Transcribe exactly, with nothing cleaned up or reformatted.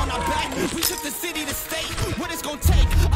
on our back. We took the city to state. What it's gonna take?